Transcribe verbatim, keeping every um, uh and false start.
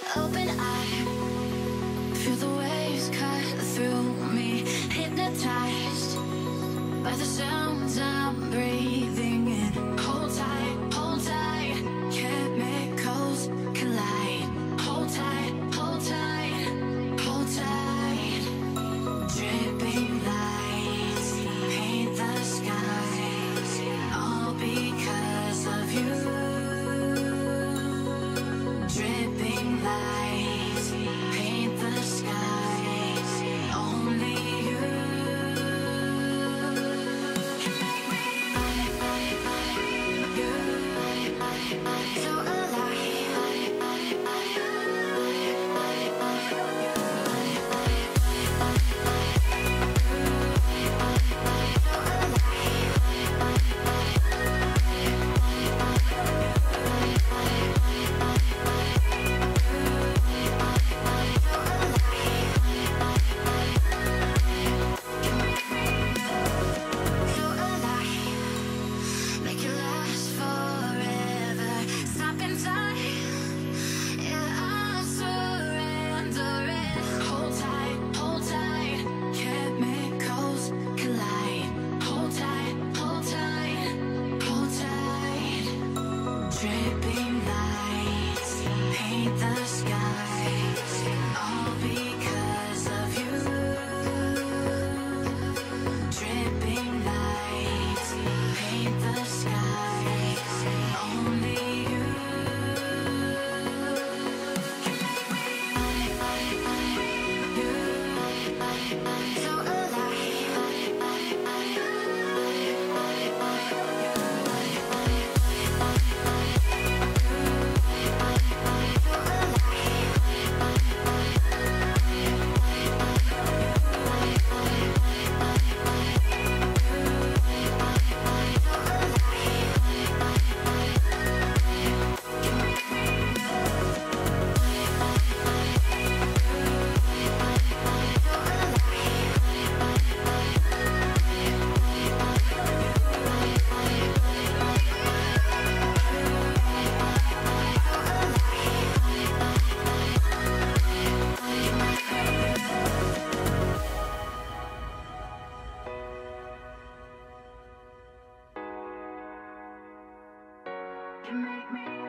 Open eye, feel the waves cut through me, hypnotized by the sounds I'm breathing in. Hold tight, hold tight, chemicals collide. Hold tight, hold tight, hold tight. Dripping lights paint the skies, all because of you. Dripping lights paint the skies, only you can make me you so alive. So alive, make it last forever. Stop in time, yeah, I surrender it. Hold tight, hold tight, chemicals collide. Hold tight, hold tight, hold tight. Dripping lights paint the skies, all because of you. Dripping lights paint the skies, only you can make me you so can make me